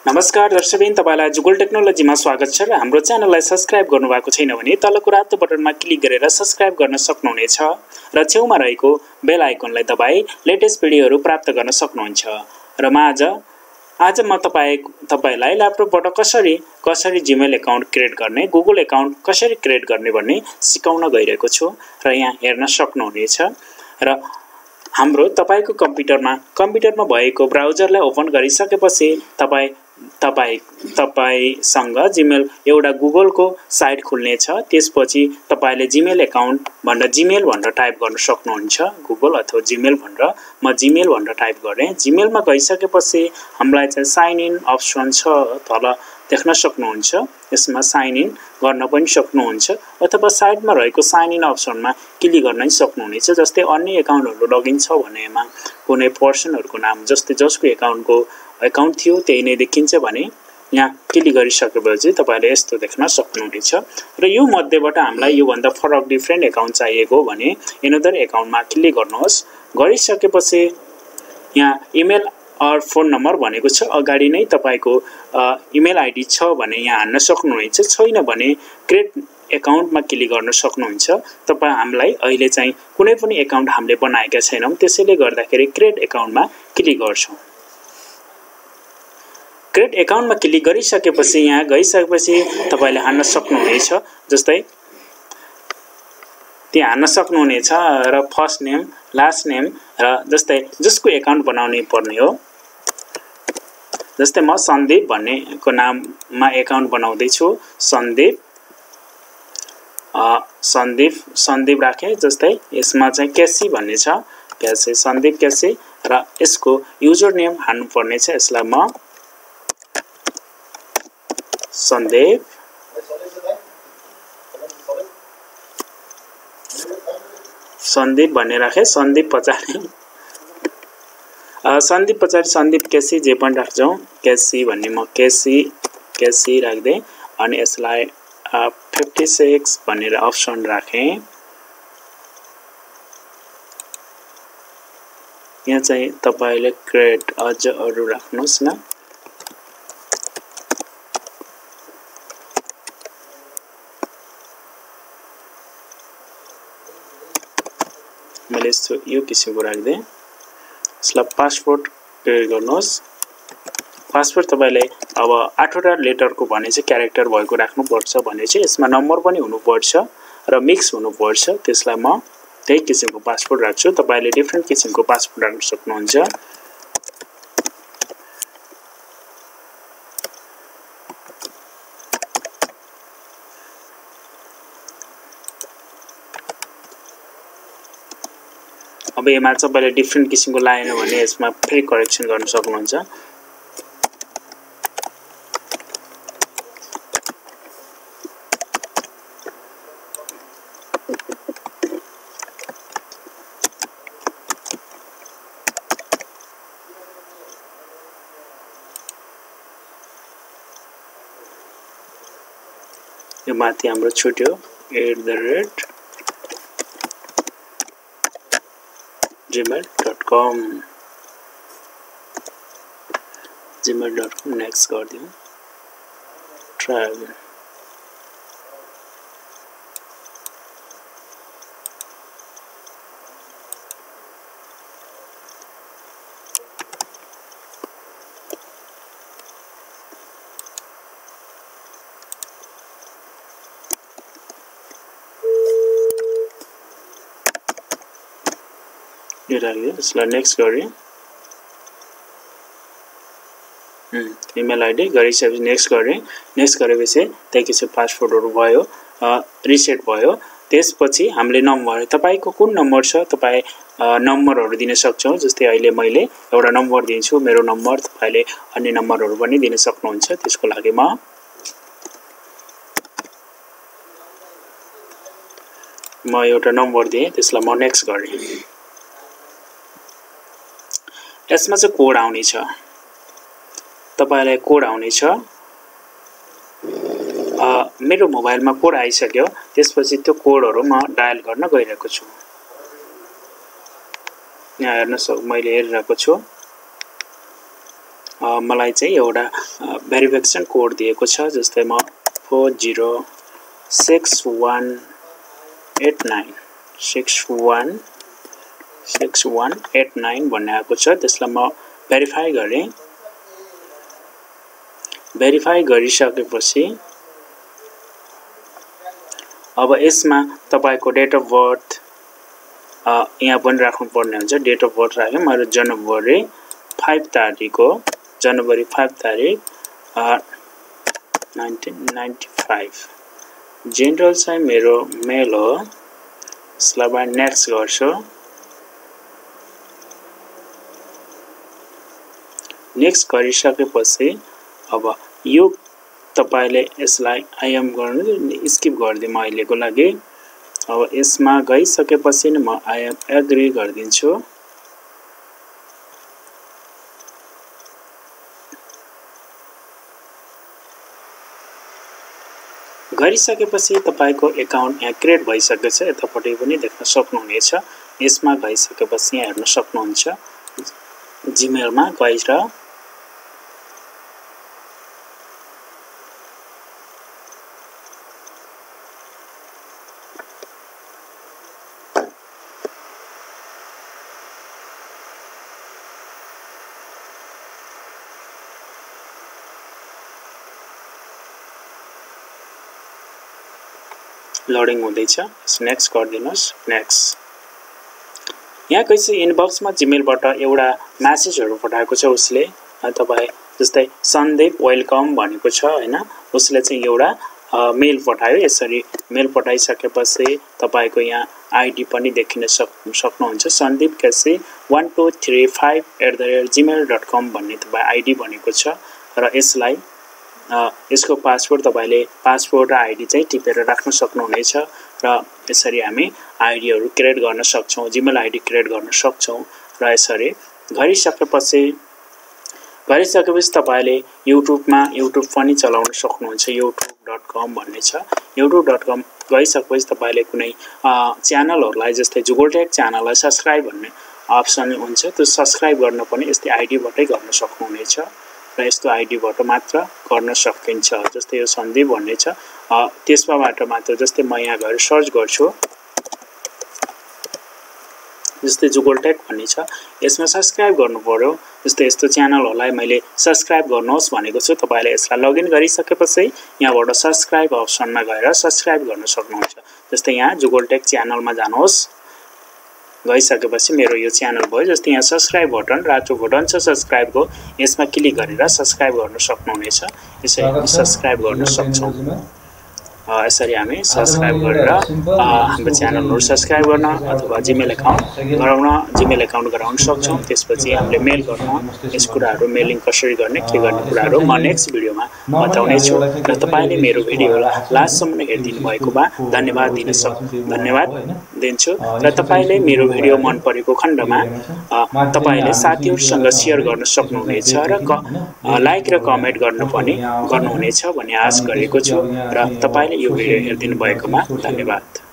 नमस्कार दर्शकबिन, तपाईलाई जुगल टेक्नोलोजीमा स्वागत छ र हाम्रो च्यानललाई सब्स्क्राइब गर्नुभएको छैन भने तलको रातो बटनमा क्लिक गरेर सब्स्क्राइब गर्न सक्नुहुनेछ र छेउमा रहेको बेल आइकनलाई दबाई लेटेस्ट भिडियोहरू प्राप्त गर्न सक्नुहुन्छ। र आज म तपाईलाई ल्यापटपबाट कसरी जीमेल एकाउन्ट क्रिएट गर्ने, गुगल एकाउन्ट कसरी क्रिएट गर्ने भन्ने सिकाउन गइरहेको छु र यहाँ हेर्न सक्नुहुनेछ। र हाम्रो तपाईको कम्प्युटरमा भएको ब्राउजरलाई ओपन गरिसकेपछि तपाईसँग जीमेल एउटा गुगलको साइट खुल्नेछ। त्यसपछि तपाईले जीमेल एकाउन्ट जीमेल भनेर टाइप गर्न सक्नुहुन्छ, गुगल अथवा जीमेल भनेर। म जीमेल भनेर टाइप गरेँ। जीमेलमा गइसकेपछि हामीलाई चाहिँ साइन इन अप्सन छ, तल देख्न सक्नुहुन्छ। यसमा साइन इन गर्न पनि सक्नुहुन्छ अथवा साइडमा रहेको साइन इन अप्सनमा क्लिक गर्न सक्नुहुनेछ। जस्तै अन्य एकाउन्टहरु लगइन छ भनेमा कुनै पर्सनहरुको नाम जस्तै जसको एकाउन्ट थियो त्यही नै देखिन्छ भने यहाँ क्लिक गरिसकेपछि तपाईले यस्तो देख्न सक्नुहुनेछ। र यो मध्येबाट हामीलाई यो भन्दा फरक डिफरेन्ट एकाउन्ट चाहिएको हो भने एनदर एकाउन्टमा क्लिक गर्नुहोस्। गरिसकेपछि यहाँ इमेल और फोन नम्बर भनेको छ, अगाडि नै तपाईको इमेल आइडी छ भने यहाँ हाल्न सक्नुहुनेछ, छैन भने क्रिएट एकाउन्टमा क्लिक गर्न सक्नुहुन्छ। तपाई हामीलाई अहिले चाहिँ कुनै पनि एकाउन्ट हामीले बनाएका छैनौं, त्यसैले गर्दाखेरि क्रिएट एकाउन्टमा क्लिक गर्छौं। क्रिएट एकाउन्टमा क्लिक गरिसकेपछि यहाँ गइसकेपछि तपाईले हाल्न सक्नुहुनेछ, जस्तै त्यहाँ हाल्न सक्नुहुनेछ र फर्स्ट नेम, लास्ट नेम र जस्तै जसको एकाउन्ट बनाउने पर्ने हो। जस्तै म सन्दीप भन्नेको नाममा एकाउन्ट बनाउँदै छु, सन्दीप राखे। जस्तै यसमा चाहिँ केसी भन्ने छ, केसी सन्दीप केसी र यसको युजर नेम हाल्नु पर्ने छ। यसलाई म सन्दीप भन्ने राखे। सन्दीप पछाडि सन्दीप केसी जे पनि राख्छौं, केसी भन्ने म केसी राख्दै अनि यसलाई 56 भनेर अप्सन राखे। यहाँ चाहिँ तपाईले क्रिएट अझ अरु राख्नुस् न। मैले यो किसिमको राख्दै यसलाई पासवर्ड क्रिएट गर्नुहोस्। पासवर्ड तपाईले अब 8 वटा लेटरको भने चाहिँ क्यारेक्टर भएको राख्नु पर्छ भने चाहिँ यसमा नम्बर पनि हुनु पर्छ र मिक्स हुनु पर्छ। त्यसलाई म त्यही किसिमको पासवर्ड राख्छु। तपाईले डिफरेन्ट किसिमको पासवर्ड राख्न सक्नुहुन्छ। अब यसमा तपाईले डिफरेन्ट किसिमको लाएन भने यसमा फेरि करेक्सन गर्न सक्नुहुन्छ। यो माथि हाम्रो छुट्यो @gmail.com नेक्स्ट गरिदिउँ। ट्राभल यो राख्दिउँ। यसलाई नेक्स्ट गरेँ। इमेल आइडी गरिसकेपछि नेक्स्ट गरेँ। नेक्स्ट गरेपछि त्यसपछि पासवर्डहरु भयो, रिसेट भयो। त्यसपछि हामीले नम्बर, तपाईको कुन नम्बर छ तपाई नम्बरहरु दिन सक्छौ। जस्तै अहिले मैले एउटा नम्बर दिन्छु, मेरो नम्बर। तपाईले अन्य नम्बरहरु पनि दिन सक्नुहुन्छ। त्यसको लागि म एउटा नम्बर दिए, त्यसलाई म नेक्स्ट गरेँ। यसमा चाहिँ कोड आउने छ, तपाईलाई कोड आउने छ। मेरो मोबाइलमा कोड आइसक्यो। त्यसपछि त्यो कोडहरु म डायल गर्न गइरहेको छु। यहाँ हेर्न मैले हेरिरहेको छु। मलाई चाहिँ एउटा भेरिफिकेसन कोड दिएको छ जस्तै म 406189 भन्ने आएको छ त्यसलाई म भेरिफाई गरे भेरिफाई गरिसकेपछि अब यसमा तपाईको डेट अफ बर्थ यहाँ पनि राख्नु पर्ने हुन्छ डेट अफ बर्थ राखे मेरो जनवरी 5 तारिख हो जनवरी 5 तारिख 1995 जेन्डर चाहिँ मेरो मेल हो यसलाई म नेक्स्ट गर्छु नेक्स्ट गरिसकेपछि अब यो तपाईले यसलाई आइएम गर्नु स्किप गर्दिम अहिलेको लागि अब यसमा गइसकेपछि म आइएम एग्री गर्दिन्छु गरिसकेपछि तपाईको अकाउन्ट यहाँ क्रिएट भइसकेछ यतापटि पनि देख्न सक्नुहुनेछ यसमा गइसकेपछि यहाँ हेर्न सक्नुहुन्छ जीमेलमा गएर लोडिङ हुँदैछ नेक्स्ट गर्दिनुस् नेक्स्ट यहाँ कैसे इनबक्समा जीमेलबाट एउटा मेसेजहरु पठाएको छ उसले तपाई जस्तै सन्दीप वेलकम भनेको छ हैन उसले चाहिँ एउटा मेल पठायो यसरी मेल पठाइसकेपछि तपाईको यहाँ आईडी पनि देखिन सक्नुहुन्छ सन्दीप केसी 1235@gmail.com भन्ने तपाई आईडी भनेको छ र यसलाई यसको पासवर्ड तपाईले पासवर्ड र आईडी चाहिँ टिपेर राख्न सक्नुहुनेछ र यसरी हामी आईडीहरु क्रिएट गर्न सक्छौं जीमेल आईडी क्रिएट गर्न सक्छौं र यसरी गरिसकेपछि तपाईले युट्युब पनि चलाउन सक्नुहुन्छ youtube.com भन्ने छ youtube.com गइसकेपछि तपाईले कुनै च्यानलहरुलाई जस्तै जुगोलटेक च्यानललाई सब्स्क्राइब भन्ने अप्सन हुन्छ त्यो सब्स्क्राइब गर्न पनि यस्तै आईडीबाटै गर्न सक्नुहुनेछ र यस्तो आईडीबाट मात्र गर्न सकिन्छ जस्तै यो सन्दीप भन्ने छ त्यसबाट मात्र जस्तै म यहाँ गएर सर्च गर्छु जस्तै जुगोलटेक भन्ने छ यसमा सब्स्क्राइब गर्नु पर्यो जस्तै यस्तो च्यानलहरुलाई मैले सब्स्क्राइब गर्नुहोस् भनेको छु तपाईले यसलाई लगइन गरिसकेपछि यहाँबाट सब्स्क्राइब अप्सनमा गएर सब्स्क्राइब गर्न सक्नुहुन्छ जस्तै यहाँ जुगोलटेक च्यानलमा जानुहोस् गइसकेपछि मेरो यो च्यानल भयो जस्तै यहाँ सब्स्क्राइब बटन रातो बटन छ सब्स्क्राइबको यसमा क्लिक गरेर सब्स्क्राइब गर्न सक्नुहुनेछ यसरी सब्स्क्राइब गर्न सक्छौं यसरी हामी सब्स्क्राइब गरेर हाम्रो च्यानलहरु सब्स्क्राइब गर्न अथवा जीमेल अकाउन्ट गराउन सक्छौं त्यसपछि हामीले मेल गर्न यस कुराहरु मेलिङ कसरी गर्ने के गर्ने कुराहरु म नेक्स्ट भिडियोमा बताउने छु र तपाईले मेरो भिडियोलाई लास्टसम्म हेर्दिनु भएकोमा धन्यवाद दिन्छु र तपाईले मेरो भिडियो मन परेको खण्डमा तपाईले साथीहरुसँग शेयर गर्न सक्नुहुनेछ र लाइक र कमेन्ट गर्न पनि गर्नुहुनेछ भन्ने आशा गरेको छु र तपाईले यो भिडियो हेर्दिनु भएकोमा धन्यवाद।